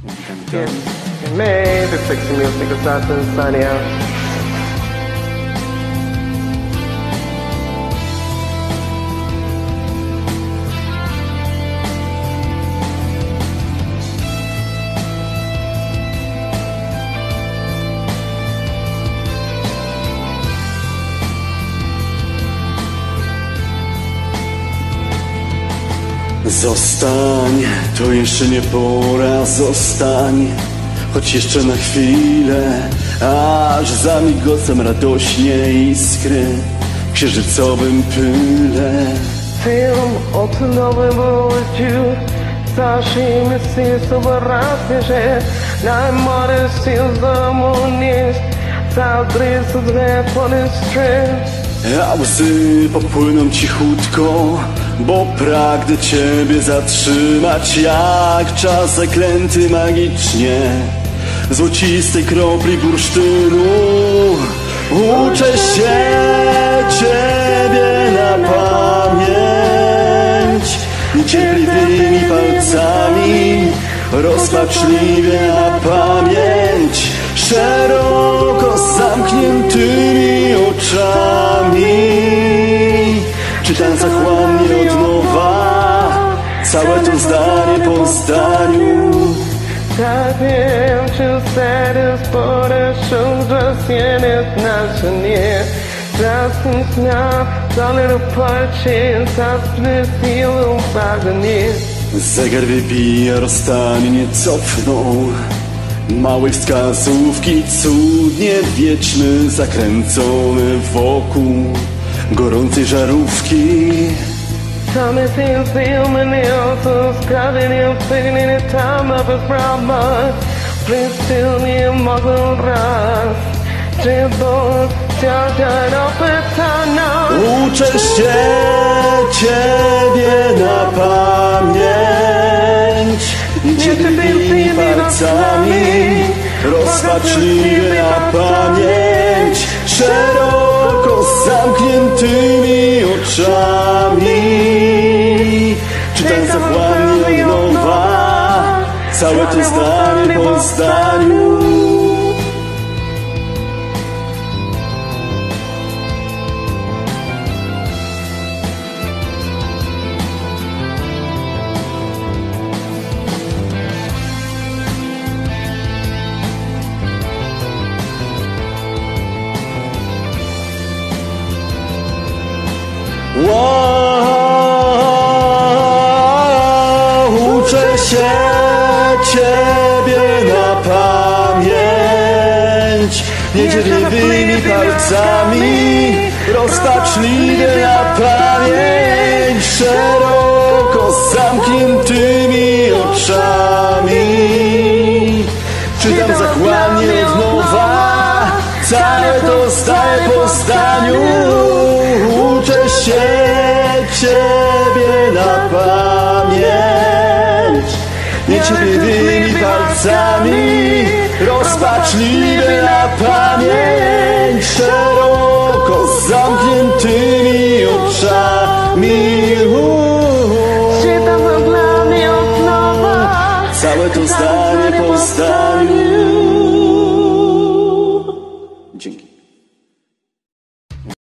Yes, maybe sexy music assassin Sania. Zostań, to jeszcze nie pora, zostań, choć jeszcze na chwilę, aż zamigocą radośnie iskry w księżycowym pyle. Film otunowy wrócił, zaszimy się sobracznie, że najmłody się zamówić, zadrysł złe polistry. A łzy popłyną cichutko, bo pragnę Ciebie zatrzymać, jak czas zaklęty magicznie złocistej kropli bursztynu. Uczę się Ciebie na pamięć, niecierpliwymi palcami, rozpaczliwie na pamięć, szeroko zamkniętymi oczami. Czytam zachłannie od nowa całe to zdanie po zdaniu. Tak wiem, czy serce spore szumdrośnie znaczenie. Czasem śmiał, dalej parcie, zaspny siłą bagnie. Zegar wybija, rozstanie nie cofną małej wskazówki, cudnie wieczny, zakręcony wokół gorącej żarówki. Tommy seems human, he also scrubbing him, sitting in the time of his problem. Please tell me, muzzle rise. Jimbo, charged up a tunnel. Uczę się Ciebie na pamięć, niecierpliwymi palcami, rozpaczliwie na pamięć, szeroko zamkniętymi oczami. Czytam zachłannie od nowa całe to zdanie po zdaniu. Uczę się Ciebie na pamięć, niecierpliwymi palcami, rozpaczliwie na pamięć, szeroko zamkniętymi oczami. Czytam zachłannie od nowa całe to zdanie po zdaniu. Uczę się Ciebie na pamięć, niecierpliwymi palcami, rozpaczliwie na pamięć, szeroko zamkniętymi oczami. Czytam zachłannie od nowa Całe to zdanie